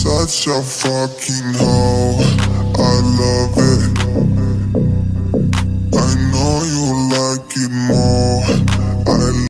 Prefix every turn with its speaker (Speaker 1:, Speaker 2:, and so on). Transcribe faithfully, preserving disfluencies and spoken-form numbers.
Speaker 1: such a fucking hoe, I love it. I know you like it more.